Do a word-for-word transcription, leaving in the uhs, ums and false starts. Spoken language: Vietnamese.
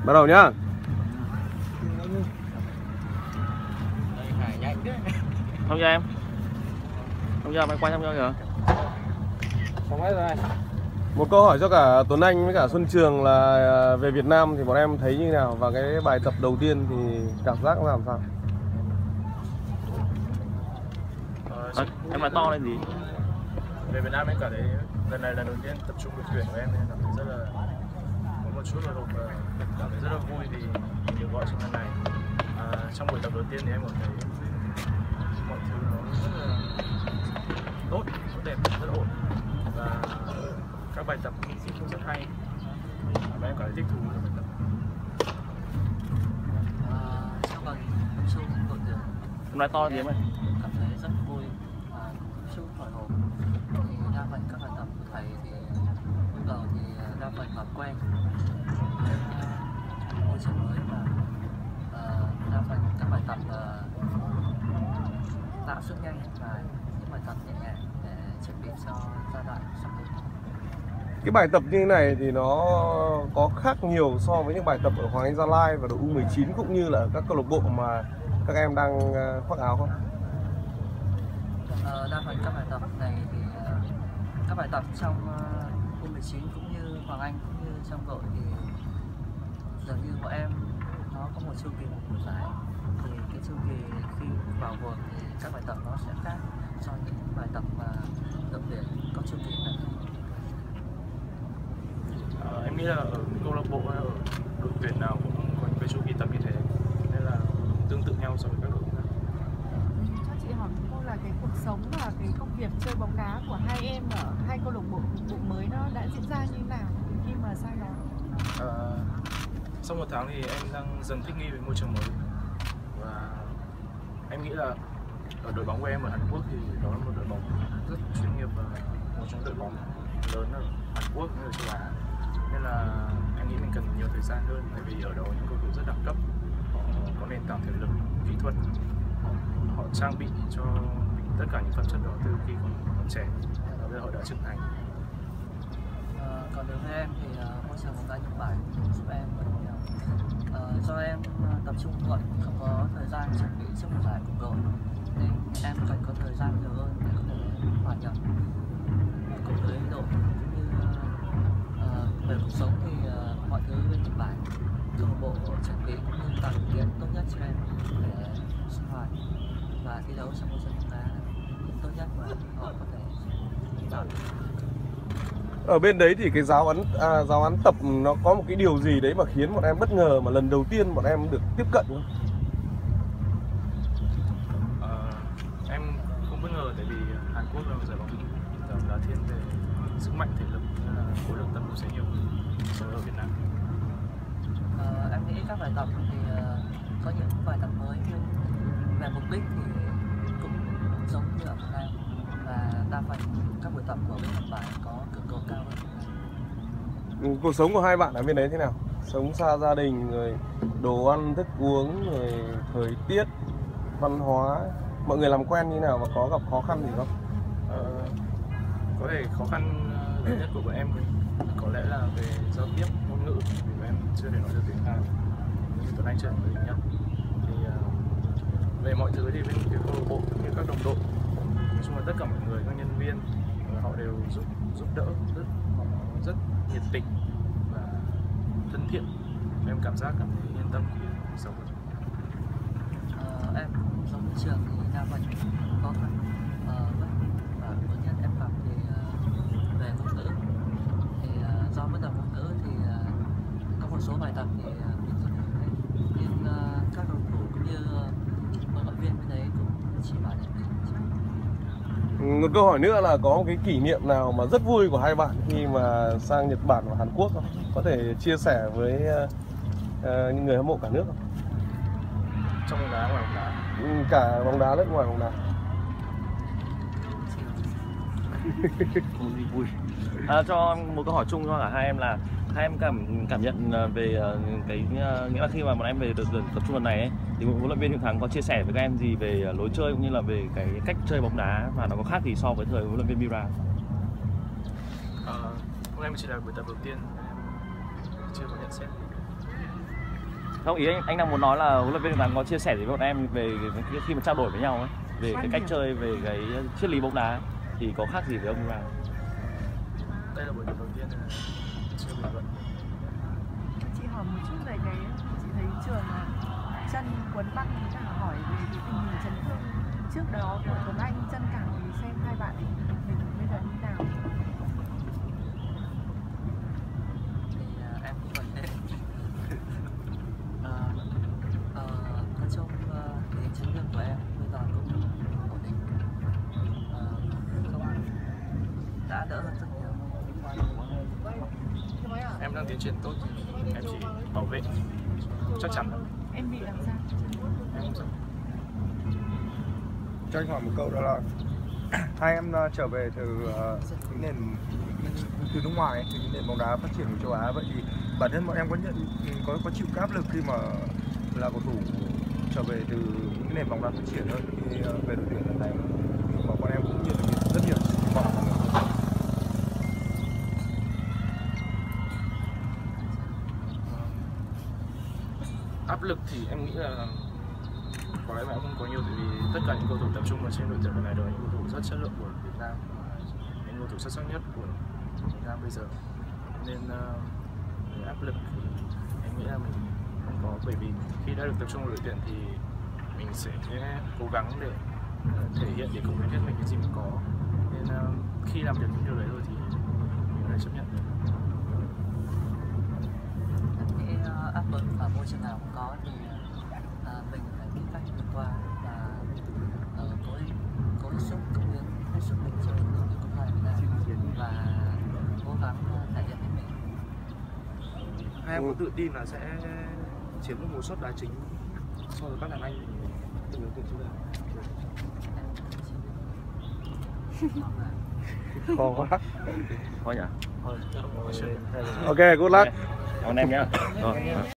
Bắt đầu nhá. Không cho em. Không cho mày quay không cho kìa. Xong hết rồi. Một câu hỏi cho cả Tuấn Anh với cả Xuân Trường là về Việt Nam thì bọn em thấy như nào, và cái bài tập đầu tiên thì cảm giác nó làm sao? À, em nói to lên gì? Về Việt Nam em cảm thấy lần này là lần đầu tiên tập trung đội tuyển của em nên cảm thấy rất là có một chút hồi hộp và cảm thấy rất là vui vì mình được gọi trong lần này. À, trong buổi tập đầu tiên thì em cảm thấy mọi thứ nó rất là tốt, rất đẹp, rất ổn và các bài tập cũng rất hay và em cảm thấy thích thú với bài tập. À, sau lần tập trung đội tuyển Em nói to gì em ơi? cảm thấy rất vui và chút hồi hộp. Thì đa phần các bài tập của thầy thì lúc đầu thì đa phần là quen môi trường mới và uh, đa phần các bài tập uh, tạo sức nhanh và những bài tập nhẹ nhàng để chuẩn bị cho giai đoạn sắp tới. Cái bài tập như thế này thì nó có khác nhiều so với những bài tập ở Hoàng Anh Gia Lai và đội U mười chín cũng như là ở các câu lạc bộ mà các em đang khoác áo không? Uh, đa phần các bài tập này thì uh, các bài tập trong uh, U mười chín cũng như Hoàng Anh cũng như trong đội thì dường như bọn em nó có một chu kỳ một giải, thì cái chu kỳ khi vào cuộc thì các bài tập nó sẽ khác so với những bài tập mà đội tuyển có chu kỳ này. À, em nghĩ là ở câu lạc bộ hay ở đội tuyển nào cũng có những cái chu kỳ tập như thế nên là tương tự nhau so với các đội khác. Cho chị hỏi một câu là cái cuộc sống và cái công việc chơi bóng đá của hai em ở hai câu lạc bộ bộ mới nó đã diễn ra như thế nào khi mà sang đó? À, sau một tháng thì em đang dần thích nghi với môi trường mới và em nghĩ là ở đội bóng của em ở Hàn Quốc thì đó là một đội bóng rất chuyên nghiệp và một trong đội bóng lớn ở Hàn Quốc hay ở châu Á, nên là em nghĩ mình cần nhiều thời gian hơn bởi vì ở đó những cầu thủ rất đẳng cấp, họ có nền tảng thể lực, kỹ thuật, họ, họ trang bị cho mình tất cả những phẩm chất đó từ khi còn, còn trẻ và bây giờ họ đã trưởng thành. Uh, còn đối với em thì uh, môi trường bóng đá Nhật Bản giúp em rất nhiều. Uh, do em uh, tập trung muộn, không có thời gian chuẩn bị trước một giải cùng đội nên em cần có thời gian nhiều hơn để có thể hòa nhập cùng với đội. Cũng như uh, uh, về cuộc sống thì uh, mọi thứ bên Nhật Bản câu lạc bộ chuẩn bị cũng như tạo điều kiện tốt nhất cho em để sinh hoạt và thi đấu trong môi trường bóng đá tốt nhất mà họ có thể tạo được. Ở bên đấy thì cái giáo án à, giáo án tập nó có một cái điều gì đấy mà khiến bọn em bất ngờ mà lần đầu tiên bọn em được tiếp cận không? À, em không bất ngờ tại vì Hàn Quốc là một giải bóng đá thiên về sức mạnh thể lực nên là khối lượng tập cũng sẽ nhiều hơn so với ở Việt Nam. À, em nghĩ các bài tập thì uh, có những bài tập mới nhưng về mục đích thì cũng giống như ở Việt Nam và đa phần các buổi tập của bên Nhật Bản có cường độ cao hơn. Cuộc sống của hai bạn ở bên đấy thế nào? Sống xa gia đình, rồi đồ ăn, thức uống, rồi thời tiết, văn hóa, mọi người làm quen như nào và có gặp khó khăn gì không? Ờ, có thể khó khăn lớn nhất của bọn em có lẽ là về giao tiếp ngôn ngữ vì bọn em chưa thể nói được tiếng Hàn như Tuấn Anh chưa nói được nhất. Thì uh, về mọi thứ thì bên phía câu lạc bộ cũng như các đồng đội, nói chung là tất cả mọi người, các nhân viên họ đều giúp giúp đỡ, rất họ rất nhiệt tình và thân thiện. Em cảm giác cảm thấy yên tâm khi sống. Uh, em giống như trường thì đa phần khó khăn uh, và lớn nhất em gặp thì uh, về ngôn ngữ thì uh, do bất đồng ngôn ngữ thì uh, có một số bài tập thì uh, mình không thể nhưng uh, các cầu thủ cũng như huấn luyện viên bên đấy cũng chỉ bảo cho mình. Một câu hỏi nữa là có một cái kỷ niệm nào mà rất vui của hai bạn khi mà sang Nhật Bản và Hàn Quốc không? Có thể chia sẻ với uh, uh, những người hâm mộ cả nước không? Trong bóng đá, ngoài bóng đá? Cả bóng đá lẫn ngoài bóng đá. Vui vui. À, cho một câu hỏi chung cho cả hai em là hai em cảm cảm nhận về cái nghĩa là khi mà bọn em về được tập trung lần này ấy, thì huấn luyện viên Hữu Thắng có chia sẻ với các em gì về lối chơi cũng như là về cái cách chơi bóng đá và nó có khác gì so với thời huấn luyện viên Miura? À, hôm nay mình chỉ là buổi tập đầu tiên, em chưa có nhận xét. Không, ý anh anh đang muốn nói là huấn luyện viên Hùng Thắng có chia sẻ gì với bọn em về cái, khi mà trao đổi với nhau ấy, về cái cách chơi, về cái triết lý bóng đá thì có khác gì với ông nào? Đây là buổi tập đầu tiên nên là chưa bình luận. Chị hỏi một chút về cái, chị thấy Trường chân quấn băng thì là hỏi về cái tình hình chấn thương trước đó của Tuấn Anh chân cẳng thì xem hai bạn thì mình bây giờ như nào? Thì uh, em cũng vẫn thế. uh, uh, nói chung uh, thì chấn thương của em bây giờ cũng ổn định, uh, không đã đỡ hơn rất nhiều. Em đang tiến triển tốt, em chỉ bảo vệ chắc chắn lắm. Em bị làm sao? Em không sợ. Cho anh hỏi một câu đó là hai em uh, trở về từ uh, cái nền từ nước ngoài ấy, từ cái nền bóng đá phát triển của châu Á, vậy thì bản thân bọn em có nhận có có chịu áp lực khi mà là cầu thủ trở về từ những cái nền bóng đá phát triển hơn khi uh, về đội tuyển lần này, mà bọn em cũng nhận được rất nhiều sự kỳ vọng. Áp lực thì em nghĩ là có lẽ mà không có nhiều, tại vì tất cả những cầu thủ tập trung vào trên đội tuyển lần này đều là những cầu thủ rất chất lượng của Việt Nam, những cầu thủ xuất sắc nhất của Việt Nam bây giờ, nên uh, áp lực thì em nghĩ là mình không có, bởi vì khi đã được tập trung vào đội tuyển thì mình sẽ cố gắng để uh, thể hiện, để cống hiến hết mình cái gì mình có, nên uh, khi làm được những điều đấy rồi thì mình có thể chấp nhận được. Em nghĩ uh, áp lực ở môi trường nào cũng có thì uh, mình phải biết cách vượt qua và uh, cố cố sức cống hiến hết sức mình cho đội tuyển quốc gia Việt Nam và cố gắng uh, thể hiện hết mình. Hai em có tự tin là sẽ chiếm được một suất đá chính so với các đàn anh từng đối tuyển trước đây? Khó quá. Thôi nhỉ? Thôi, Ok, good luck. Cảm ơn em nhé. Rồi.